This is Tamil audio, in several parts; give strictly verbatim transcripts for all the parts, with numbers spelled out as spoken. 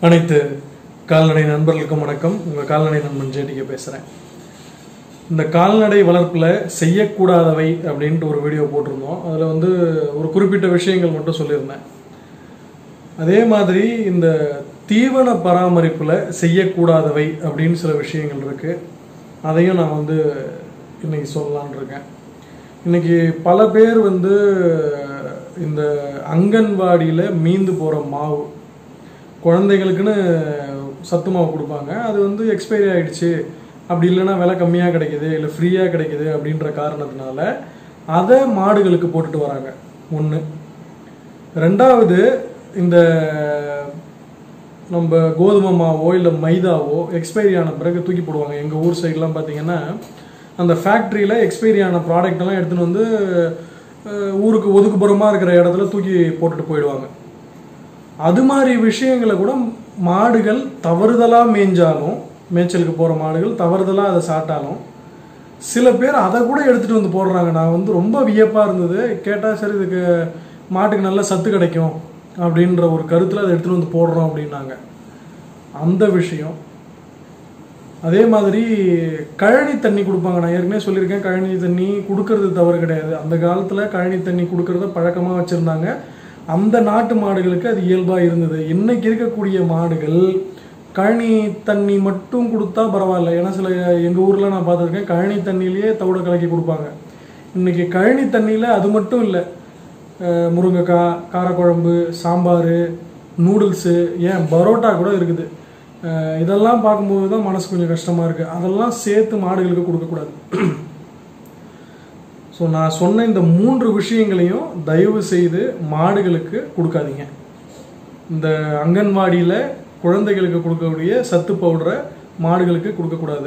அனைத்து கால்நடை நண்பர்களுக்கும் வணக்கம். உங்கள் கால்நடை நண்பன் ஜேடிகே பேசுகிறேன். இந்த கால்நடை வளர்ப்பில் செய்யக்கூடாதவை அப்படின்ட்டு ஒரு வீடியோ போட்டிருந்தோம். அதில் வந்து ஒரு குறிப்பிட்ட விஷயங்கள் மட்டும் சொல்லியிருந்தேன். அதே மாதிரி இந்த தீவன பராமரிப்பில் செய்யக்கூடாதவை அப்படின்னு சில விஷயங்கள் இருக்குது. அதையும் நான் வந்து இன்னைக்கு சொல்லலான் இருக்கேன். இன்னைக்கு பல பேர் வந்து இந்த அங்கன்வாடியில் மீந்து போகிற மாவு, குழந்தைகளுக்குன்னு சத்து மாவு கொடுப்பாங்க, அது வந்து எக்ஸ்பைரி ஆகிடுச்சு, அப்படி இல்லைன்னா விலை கம்மியாக கிடைக்கிது, இல்லை ஃப்ரீயாக கிடைக்கிது அப்படின்ற காரணத்தினால அதை மாடுகளுக்கு போட்டுட்டு வராங்க. ஒன்று. ரெண்டாவது, இந்த நம்ம கோதுமை மாவோ இல்லை மைதாவோ எக்ஸ்பைரி ஆன பிறகு தூக்கி போடுவாங்க. எங்கள் ஊர் சைட்லாம் பார்த்தீங்கன்னா அந்த ஃபேக்ட்ரியில் எக்ஸ்பைரி ஆன ப்ராடக்டெல்லாம் எடுத்துகிட்டு வந்து ஊருக்கு ஒதுக்குப்புறமாக இருக்கிற இடத்துல தூக்கி போட்டுட்டு போயிடுவாங்க. அது மாதிரி விஷயங்களை கூட மாடுகள் தவறுதலாக மேய்ஞ்சாலும், மேய்ச்சலுக்கு போகிற மாடுகள் தவறுதலாக அதை சாப்பிட்டாலும் சில பேர் அதை கூட எடுத்துகிட்டு வந்து போடுறாங்க. நான் வந்து ரொம்ப வியப்பாக இருந்தது. கேட்டால் சரி, இதுக்கு மாட்டுக்கு நல்ல சத்து கிடைக்கும் அப்படின்ற ஒரு கருத்தில் அதை எடுத்துகிட்டு வந்து போடுறோம் அப்படின்னாங்க. அந்த விஷயம். அதே மாதிரி கழனி தண்ணி கொடுப்பாங்க. நான் ஏற்கனவே சொல்லியிருக்கேன், கழனி தண்ணி கொடுக்கறது தவறு கிடையாது. அந்த காலத்தில் கழனி தண்ணி கொடுக்கறத பழக்கமாக வச்சுருந்தாங்க. அந்த நாட்டு மாடுகளுக்கு அது இயல்பாக இருந்தது. இன்னைக்கு இருக்கக்கூடிய மாடுகள் கழனி தண்ணி மட்டும் கொடுத்தா பரவாயில்ல. ஏன்னா சில எங்கள் ஊரில் நான் பார்த்துருக்கேன், கழனி தண்ணியிலேயே தவிட கலக்கி கொடுப்பாங்க. இன்னைக்கு கழனி தண்ணியில் அது மட்டும் இல்லை, முருங்கைக்காய், காரக்குழம்பு, சாம்பார், நூடுல்ஸு, ஏன் பரோட்டா கூட இருக்குது. இதெல்லாம் பார்க்கும்போது தான் மனசு கொஞ்சம் கஷ்டமாக இருக்குது. அதெல்லாம் சேர்த்து மாடுகளுக்கு கொடுக்கக்கூடாது. ஸோ நான் சொன்ன இந்த மூன்று விஷயங்களையும் தயவு செய்து மாடுகளுக்கு கொடுக்காதீங்க. இந்த அங்கன்வாடியில் குழந்தைகளுக்கு கொடுக்கக்கூடிய சத்து பவுடரை மாடுகளுக்கு கொடுக்கக்கூடாது.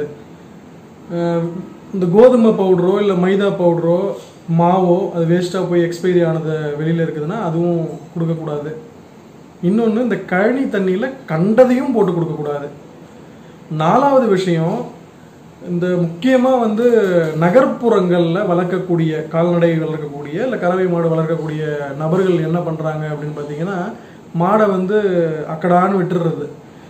இந்த கோதுமை பவுடரோ இல்லை மைதா பவுடரோ மாவோ அது வேஸ்ட்டாக போய் எக்ஸ்பைரி ஆனது வெளியில் இருக்குதுன்னா அதுவும் கொடுக்கக்கூடாது. இன்னொன்று, இந்த கழனி தண்ணியில் கண்டதையும் போட்டு கொடுக்கக்கூடாது. நாலாவது விஷயம், இந்த முக்கியமாக வந்து நகர்ப்புறங்களில் வளர்க்கக்கூடிய கால்நடை வளர்க்கக்கூடிய இல்லை கறவை மாடு வளர்க்கக்கூடிய நபர்கள் என்ன பண்ணுறாங்க அப்படின்னு பார்த்தீங்கன்னா, மாடை வந்து அக்கடான்னு விட்டுடுறது.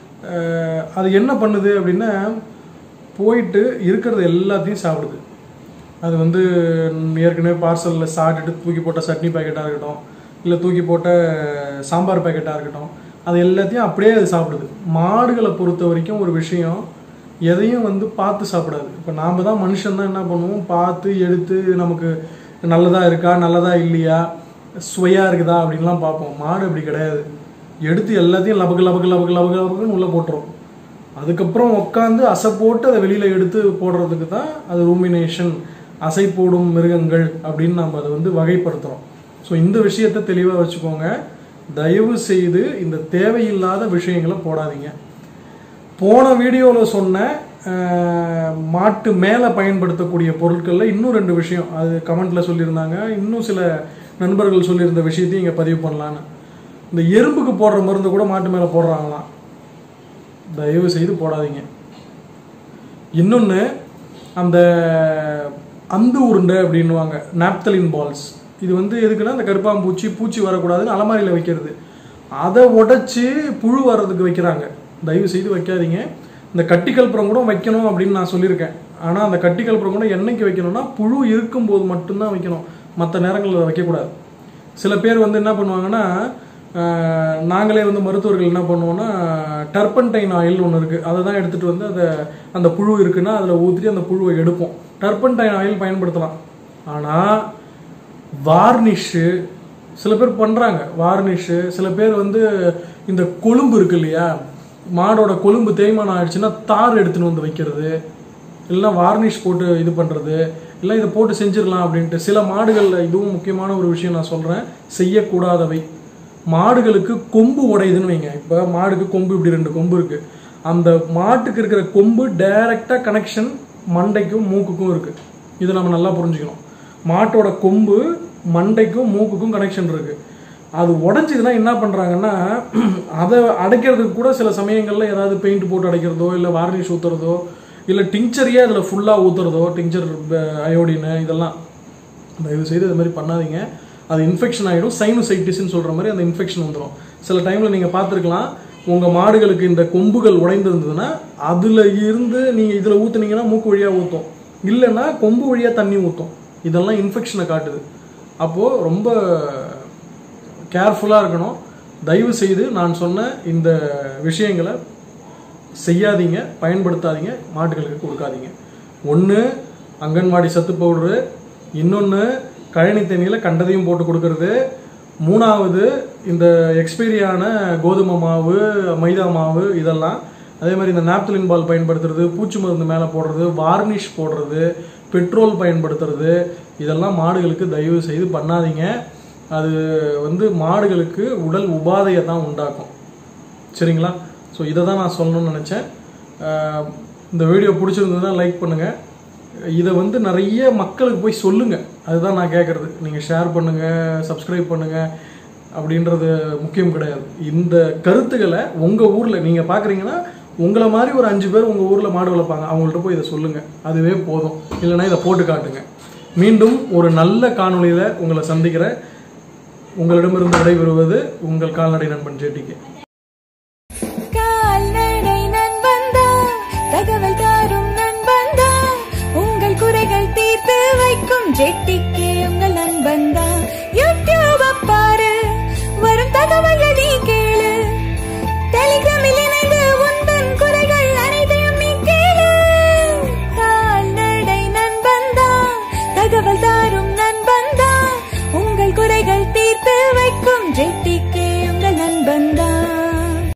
அது என்ன பண்ணுது அப்படின்னா, போயிட்டு இருக்கிறது எல்லாத்தையும் சாப்பிடுது. அது வந்து ஏற்கனவே பார்சலில் சாப்பிட்டுட்டு தூக்கி போட்ட சட்னி பேக்கெட்டாக இருக்கட்டும், இல்லை தூக்கி போட்ட சாம்பார் பேக்கெட்டாக இருக்கட்டும், அது எல்லாத்தையும் அப்படியே அது சாப்பிடுது. மாடுகளை பொறுத்த வரைக்கும் ஒரு விஷயம், எதையும் வந்து பார்த்து சாப்பிடாது. இப்போ நாம் தான் மனுஷன் தான் என்ன பண்ணுவோம், பார்த்து எடுத்து நமக்கு நல்லதாக இருக்கா நல்லதா இல்லையா, சுவையாக இருக்குதா அப்படின்லாம் பார்ப்போம். மாடு அப்படி கிடையாது. எடுத்து எல்லாத்தையும் லபக்கு லபக்கு லபக்கு லபக்கு லபக்குன்னு உள்ளே போட்டுரும். அதுக்கப்புறம் உட்காந்து அசை போட்டு அதை வெளியில் எடுத்து போடுறதுக்கு தான் அது ரூமினேஷன், அசை போடும் மிருகங்கள் அப்படின்னு நம்ம அதை வந்து வகைப்படுத்துகிறோம். ஸோ இந்த விஷயத்தை தெளிவாக வச்சுக்கோங்க. தயவு செய்து இந்த தேவையில்லாத விஷயங்களை போடாதீங்க. போன வீடியோவில் சொன்ன மாட்டு மேலே பயன்படுத்தக்கூடிய பொருட்களில் இன்னும் ரெண்டு விஷயம் அது கமெண்ட்டில் சொல்லியிருந்தாங்க. இன்னும் சில நண்பர்கள் சொல்லியிருந்த விஷயத்தையும் இங்கே பதிவு பண்ணலான்னு. இந்த எறும்புக்கு போடுற மருந்து கூட மாட்டு மேலே போடுறாங்களாம். தயவு செய்து போடாதீங்க. இன்னொன்று, அந்த அந்து உருண்டை அப்படின்வாங்க, நாப்தலின் பால்ஸ். இது வந்து எதுக்குன்னா, அந்த கருப்பாம்பூச்சி பூச்சி வரக்கூடாதுன்னு அலமாரியில் வைக்கிறது. அதை உடைச்சி புழு வர்றதுக்கு வைக்கிறாங்க. தயவு செய்து வைக்காதீங்க. இந்த கட்டிக்கல்புரம் கூட வைக்கணும் அப்படின்னு நான் சொல்லியிருக்கேன். ஆனால் அந்த கட்டிக்கல்புரம் கூட என்னைக்கு வைக்கணும்னா, புழு இருக்கும்போது மட்டும்தான் வைக்கணும், மற்ற நேரங்களில் வைக்கக்கூடாது. சில பேர் வந்து என்ன பண்ணுவாங்கன்னா, நாங்களே வந்து மருத்துவர்கள் என்ன பண்ணுவோன்னா, டர்பன்டைன் ஆயில் ஒன்று இருக்குது, அதை தான் எடுத்துகிட்டு வந்து அதை அந்த புழு இருக்குன்னா அதில் ஊற்றிட்டு அந்த புழுவை எடுப்போம். டர்பன்டைன் ஆயில் பயன்படுத்தலாம். ஆனால் வார்னிஷு சில பேர் பண்ணுறாங்க. வார்னிஷு சில பேர் வந்து இந்த கொழும்பு இருக்கு இல்லையா, மாடோட கொழும்பு தேய்மானம் ஆயிடுச்சுன்னா தார் எடுத்துன்னு வந்து வைக்கிறது, இல்லைன்னா வார்னிஷ் போட்டு இது பண்ணுறது, இல்லை இதை போட்டு செஞ்சிடலாம் அப்படின்ட்டு சில மாடுகளில். இதுவும் முக்கியமான ஒரு விஷயம் நான் சொல்கிறேன், செய்யக்கூடாதவை. மாடுகளுக்கு கொம்பு உடையுதுன்னு வைங்க. இப்போ மாடுக்கு கொம்பு இப்படி ரெண்டு கொம்பு இருக்குது. அந்த மாட்டுக்கு இருக்கிற கொம்பு டைரெக்டாக கனெக்ஷன் மண்டைக்கும் மூக்குக்கும் இருக்குது. இதை நம்ம நல்லா புரிஞ்சுக்கணும். மாட்டோட கொம்பு மண்டைக்கும் மூக்குக்கும் கனெக்ஷன் இருக்குது. அது உடஞ்சிதுன்னா என்ன பண்ணுறாங்கன்னா, அதை அடைக்கிறதுக்கு கூட சில சமயங்களில் ஏதாவது பெயிண்ட் போட்டு அடைக்கிறதோ, இல்லை வார்னிஷ் ஊற்றுறதோ, இல்லை டிங்சரையே அதில் ஃபுல்லாக ஊற்றுறதோ, டிங்சர் அயோடின்னு, இதெல்லாம் தயவு செய்து இது மாதிரி பண்ணாதீங்க. அது இன்ஃபெக்ஷன் ஆகிடும். சைனோசைட்டிஸ்ன்னு சொல்கிற மாதிரி அந்த இன்ஃபெக்ஷன் வந்துடும். சில டைமில் நீங்கள் பார்த்துருக்கலாம், உங்கள் மாடுகளுக்கு இந்த கொம்புகள் உடைந்திருந்ததுன்னா அதில் இருந்து நீங்கள் இதில் ஊற்றுனீங்கன்னா மூக்கு வழியாக ஊற்றும், இல்லைன்னா கொம்பு வழியாக தண்ணி ஊற்றும். இதெல்லாம் இன்ஃபெக்ஷனை காட்டுது. அப்போது ரொம்ப கேர்ஃபுல்லாக இருக்கணும். தயவு செய்து நான் சொன்ன இந்த விஷயங்களை செய்யாதீங்க, பயன்படுத்தாதீங்க, மாடுகளுக்கு கொடுக்காதீங்க. ஒன்று அங்கன்வாடி சத்து பவுடரு, இன்னொன்று கழனி தண்ணியில் கண்டதையும் போட்டு கொடுக்கறது, மூணாவது இந்த எக்ஸ்பைரியான கோதுமை மாவு, மைதா மாவு இதெல்லாம், அதே மாதிரி இந்த நாப்தலின் பால் பயன்படுத்துறது, பூச்சி மருந்து மேலே போடுறது, வார்னிஷ் போடுறது, பெட்ரோல் பயன்படுத்துறது, இதெல்லாம் மாடுகளுக்கு தயவு செய்து பண்ணாதீங்க. அது வந்து மாடுகளுக்கு உடல் உபாதையை தான் உண்டாக்கும். சரிங்களா? ஸோ இதை தான் நான் சொல்லணும்னு நினச்சேன். இந்த வீடியோ பிடிச்சிருந்ததுன்னா லைக் பண்ணுங்கள். இதை வந்து நிறைய மக்களுக்கு போய் சொல்லுங்கள், அதுதான் நான் கேட்குறது. நீங்கள் ஷேர் பண்ணுங்கள், சப்ஸ்கிரைப் பண்ணுங்கள் அப்படின்றது முக்கியம் கிடையாது. இந்த கருத்துக்களை உங்கள் ஊரில் நீங்கள் பார்க்குறீங்கன்னா உங்களை மாதிரி ஒரு அஞ்சு பேர் உங்கள் ஊரில் மாடு வளர்ப்பாங்க, அவங்கள்ட்ட போய் இதை சொல்லுங்கள், அதுவே போதும். இல்லைன்னா இதை போட்டு காட்டுங்க. மீண்டும் ஒரு நல்ல காணொளியில் உங்களை சந்திக்கிறேன். உங்களிடமிருந்து விடைபெறுவது உங்கள் கால்நடை நண்பன் ஜேடிகே. கால்நடை நண்பன் தகவல் தரும் நண்பன், உங்கள் குறைகள் தீர்த்து வைக்கும் ஜேடிகே.